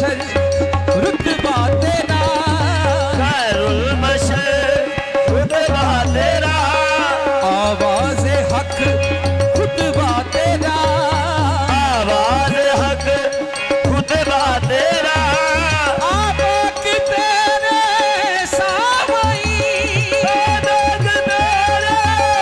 मशर रुतबा तेरा, खैरुल बशर रुतबा तेरा, आवाज़े हक खुतबा तेरा, आवाज़ हक खुतबा तेरा, आदक तेरे सामई, आदक तेरे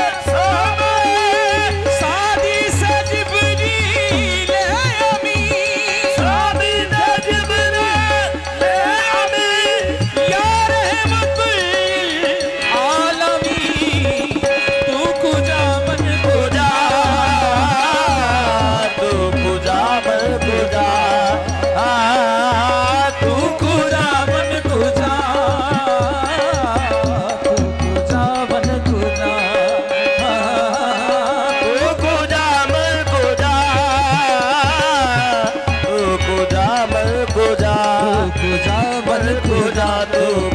सामई, सादी से जिब्रील अमी, सादी से जिब्रील अमी, या रहमतुल आलमीन, तू कुजा मन कुजा, तू कुजा मन कुजा, तू कुजा मन कुजा, तू कुजा मन कुजा, तू कुजा मन कुजा, तू कुजा मन कुजा, तू कुजा मन कुजा तू